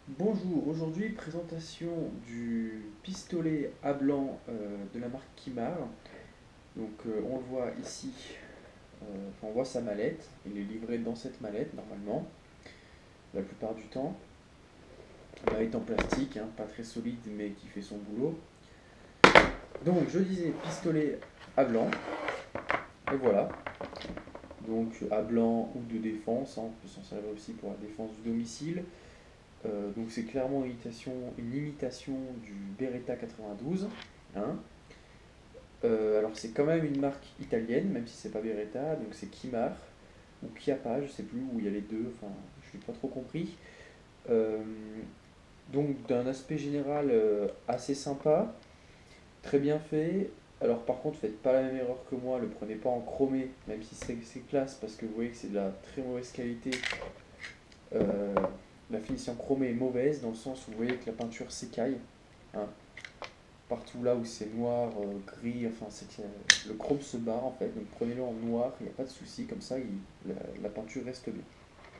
Bonjour, aujourd'hui présentation du pistolet à blanc de la marque Kimar. On le voit ici, on voit sa mallette, il est livré dans cette mallette normalement, la plupart du temps. La mallette en plastique, hein, pas très solide mais qui fait son boulot. Donc je disais pistolet à blanc, et voilà. Donc à blanc ou de défense, hein, on peut s'en servir aussi pour la défense du domicile. Donc c'est clairement une imitation du Beretta 92. Hein. Alors c'est quand même une marque italienne, même si c'est pas Beretta, donc c'est Kimar ou Chiappa, je sais plus où il y a les deux, enfin je n'ai pas trop compris. Euh, donc d'un aspect général assez sympa, très bien fait. Alors par contre faites pas la même erreur que moi, le prenez pas en chromé, même si c'est classe, parce que vous voyez que c'est de la très mauvaise qualité. Euh, la finition chromée est mauvaise, dans le sens où vous voyez que la peinture s'écaille. Hein. Partout là où c'est noir, gris, enfin c'est que le chrome se barre en fait, donc prenez-le en noir, il n'y a pas de souci, comme ça la peinture reste bien.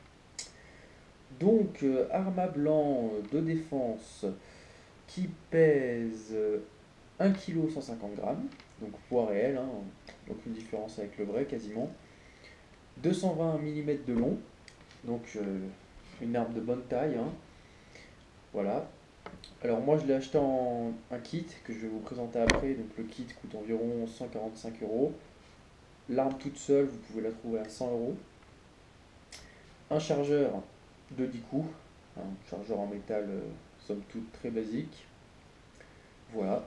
Donc arma blanc de défense qui pèse 1 kg 150 g, donc poids réel, hein, aucune différence avec le vrai quasiment. 220 mm de long, donc une arme de bonne taille, hein, voilà. Alors moi je l'ai acheté en un kit que je vais vous présenter après, donc le kit coûte environ 145 euros. L'arme toute seule, vous pouvez la trouver à 100 euros. Un chargeur de 10 coups, un chargeur en métal, somme toute très basique. Voilà.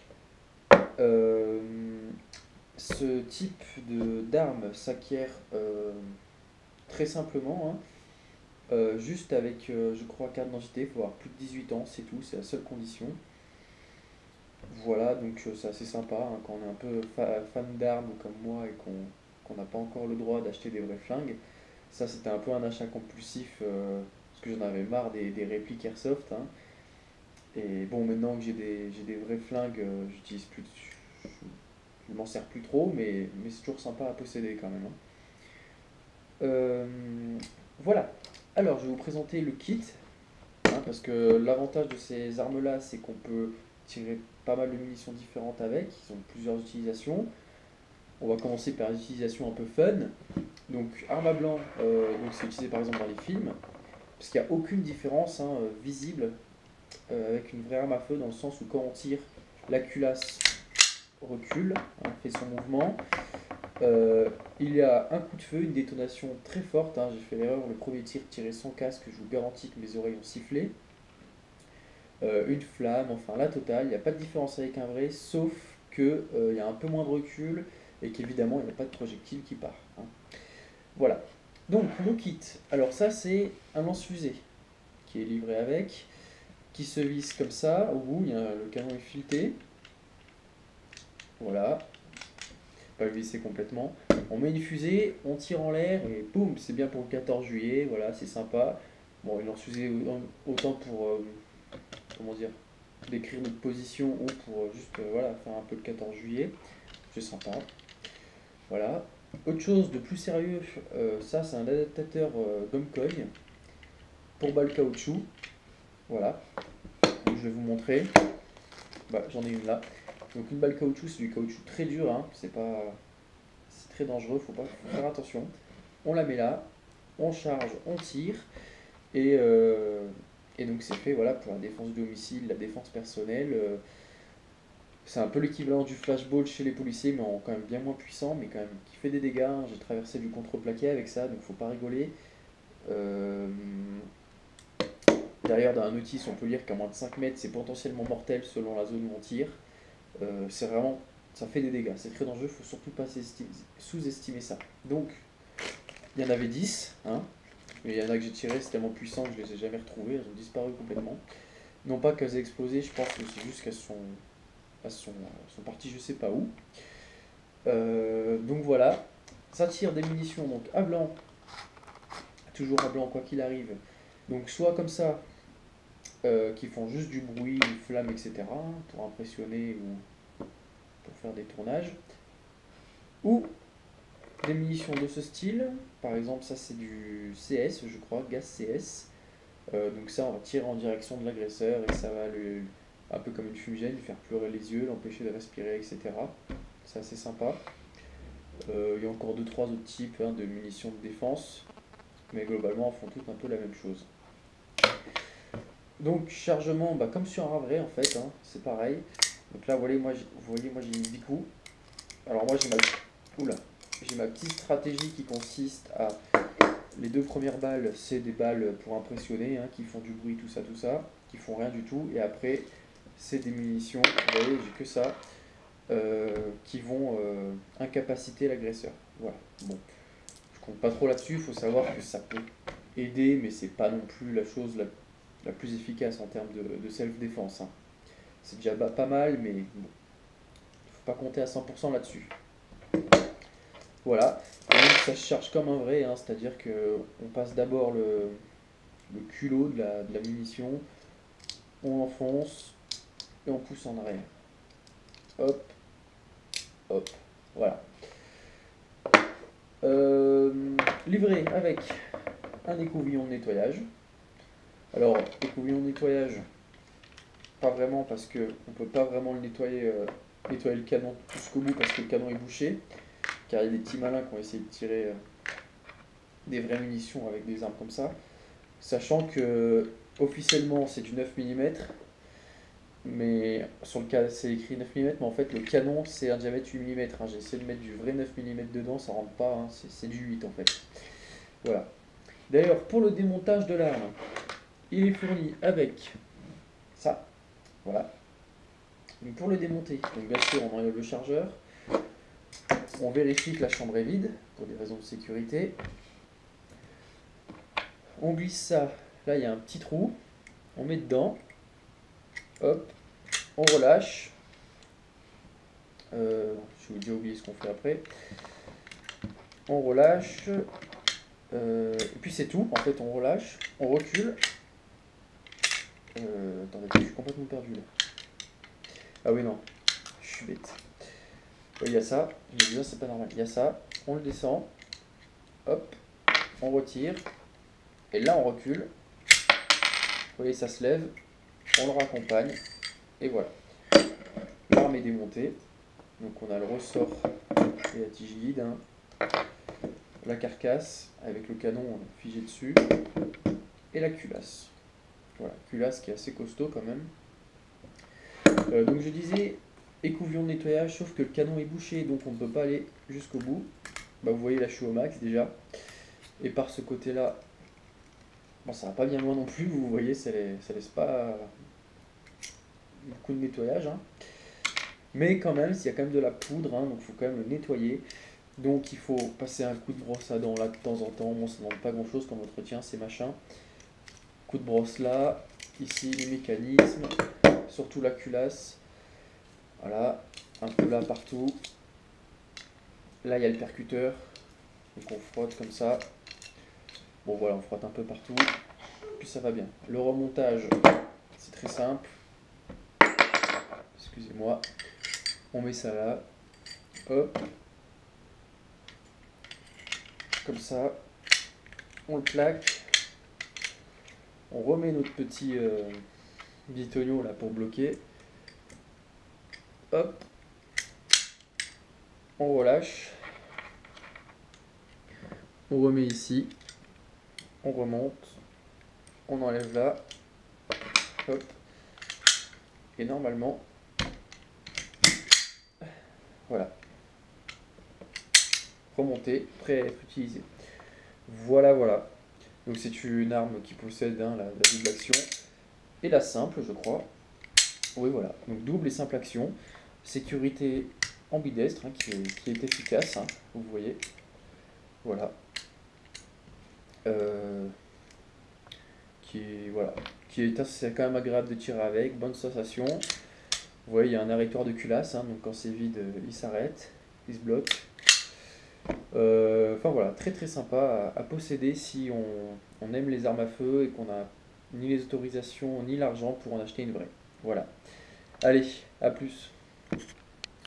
Euh, Ce type d'arme s'acquiert très simplement, hein, juste avec, je crois, carte d'identité. Il faut avoir plus de 18 ans, c'est tout, c'est la seule condition. Voilà, donc c'est assez sympa hein, quand on est un peu fan d'armes comme moi et qu'on n'a pas encore le droit d'acheter des vrais flingues. Ça, c'était un peu un achat compulsif parce que j'en avais marre des répliques Airsoft. Hein. Et bon, maintenant que j'ai des vrais flingues, j'utilise plus, je m'en sers plus trop, mais c'est toujours sympa à posséder quand même. Hein. Euh, voilà. Alors, je vais vous présenter le kit, hein, parce que l'avantage de ces armes-là, c'est qu'on peut tirer pas mal de munitions différentes avec. Ils ont plusieurs utilisations. On va commencer par les utilisations un peu fun. Donc, arme à blanc, donc c'est utilisé par exemple dans les films, parce qu'il n'y a aucune différence hein, visible avec une vraie arme à feu, dans le sens où quand on tire, la culasse recule, hein, fait son mouvement. Euh, il y a un coup de feu, une détonation très forte. Hein, j'ai fait l'erreur, le premier tir tiré sans casque, je vous garantis que mes oreilles ont sifflé. Une flamme, enfin la totale. Il n'y a pas de différence avec un vrai, sauf qu'il y a un peu moins de recul et qu'évidemment il n'y a pas de projectile qui part. Hein. Voilà. Donc le kit. Alors ça c'est un lance-fusée qui est livré avec, qui se visse comme ça. Au bout, le canon est fileté. Voilà, pas le visser complètement. On met une fusée, on tire en l'air et boum, c'est bien pour le 14 juillet. Voilà, c'est sympa. Bon, une lance-fusée autant pour comment dire décrire notre position ou pour juste voilà, faire un peu le 14 juillet. C'est sympa. Voilà. Autre chose de plus sérieux, ça c'est un adaptateur gomme cogne pour balle caoutchouc. Voilà, donc, je vais vous montrer. Bah, j'en ai une là. Donc une balle caoutchouc, c'est du caoutchouc très dur, hein. C'est très dangereux, faut faire attention. On la met là, on charge, on tire, et, euh, et donc c'est fait voilà, pour la défense du domicile, la défense personnelle. C'est un peu l'équivalent du flashball chez les policiers, mais en quand même bien moins puissant, mais quand même qui fait des dégâts. Hein. J'ai traversé du contreplaqué avec ça, donc faut pas rigoler. Euh, Derrière, dans un notice, on peut lire qu'à moins de 5 mètres, c'est potentiellement mortel selon la zone où on tire. C'est vraiment, ça fait des dégâts, c'est très dangereux, il faut surtout pas sous-estimer ça. Donc, il y en avait 10, hein, mais il y en a que j'ai tiré, c'est tellement puissant que je les ai jamais retrouvées, elles ont disparu complètement. Non pas qu'elles aient explosé, je pense que c'est juste elles sont parties je sais pas où. Donc voilà, ça tire des munitions donc à blanc, toujours à blanc quoi qu'il arrive. Donc soit comme ça, qui font juste du bruit, une flamme, etc., pour impressionner ou pour faire des tournages. Ou des munitions de ce style, par exemple ça c'est du CS je crois, gaz CS, Donc ça, on va tirer en direction de l'agresseur et ça va lui, un peu comme une fumigène, lui faire pleurer les yeux, l'empêcher de respirer, etc. C'est assez sympa. Il y a encore deux trois autres types de munitions de défense, mais globalement, elles font toutes un peu la même chose. Donc chargement, comme sur un vrai en fait, c'est pareil. Donc là, vous voyez, moi j'ai mis 10 coups. Alors moi j'ai ma petite stratégie qui consiste à... Les deux premières balles, c'est des balles pour impressionner, qui font du bruit, tout ça, qui font rien du tout. Et après, c'est des munitions, vous voyez, j'ai que ça, qui vont incapaciter l'agresseur. Voilà. Bon, je compte pas trop là-dessus, il faut savoir que ça peut aider, mais c'est pas non plus la chose la plus efficace en termes de self-défense. C'est déjà pas mal, mais bon, il faut pas compter à 100% là-dessus. Voilà, et donc ça se charge comme un vrai, c'est-à-dire qu'on passe d'abord le culot de la munition, on enfonce et on pousse en arrière. Hop, hop, voilà. Livré avec un écouvillon de nettoyage. Alors, écouvillon de nettoyage, pas vraiment parce qu'on ne peut pas vraiment le nettoyer le canon jusqu'au bout parce que le canon est bouché, car il y a des petits malins qui ont essayé de tirer des vraies munitions avec des armes comme ça, sachant que officiellement c'est du 9 mm, mais sur le cas c'est écrit 9 mm, mais en fait le canon c'est un diamètre 8 mm. J'ai essayé de mettre du vrai 9 mm dedans, ça rentre pas, c'est du 8 en fait. Voilà. D'ailleurs, pour le démontage de l'arme, il est fourni avec ça. Voilà. Donc pour le démonter, donc bien sûr on enlève le chargeur, on vérifie que la chambre est vide pour des raisons de sécurité. On glisse ça, là il y a un petit trou, on met dedans, hop, on relâche. Je vais déjà oublier ce qu'on fait après. On relâche, et puis c'est tout, en fait on relâche, on recule. Attendez, je suis complètement perdu là. Ah oui non, je suis bête. Oui, il y a ça, je me disais c'est pas normal, il y a ça, on le descend, hop, on retire, et là on recule. Vous voyez ça se lève, on le raccompagne, et voilà. L'arme est démontée, donc on a le ressort et la tige guide, la carcasse avec le canon figé dessus, et la culasse. Voilà, culasse qui est assez costaud quand même. Donc je disais, écouvillon de nettoyage, sauf que le canon est bouché, donc on ne peut pas aller jusqu'au bout. Vous voyez là je suis au max déjà. Et par ce côté-là, bon, ça va pas bien loin non plus, vous voyez, ça laisse pas beaucoup de nettoyage. Mais quand même, s'il y a quand même de la poudre, donc il faut quand même le nettoyer. Donc il faut passer un coup de brosse à dents là de temps en temps. Bon, ça ne demande pas grand-chose comme entretien, c'est machin. Coup de brosse là, ici les mécanismes, surtout la culasse. Voilà, un peu là partout. Là il y a le percuteur, donc on frotte comme ça. Bon voilà, on frotte un peu partout, puis ça va bien. Le remontage, c'est très simple. Excusez-moi. On met ça là, hop, comme ça, on le plaque, on remet notre petit bitonio là pour bloquer, hop, on relâche, on remet ici, on remonte, on enlève là, hop, et normalement, voilà, remonté, prêt à être utilisé. Voilà, voilà. Donc c'est une arme qui possède la double action et la simple, je crois. Oui, voilà. Donc double et simple action. Sécurité ambidestre qui est efficace, vous voyez. Voilà. Voilà. C'est quand même agréable de tirer avec. Bonne sensation. Vous voyez, il y a un arrêteur de culasse, donc quand c'est vide, il s'arrête, il se bloque. Enfin voilà, très très sympa à posséder si on aime les armes à feu et qu'on n'a ni les autorisations ni l'argent pour en acheter une vraie. Voilà. Allez, à plus.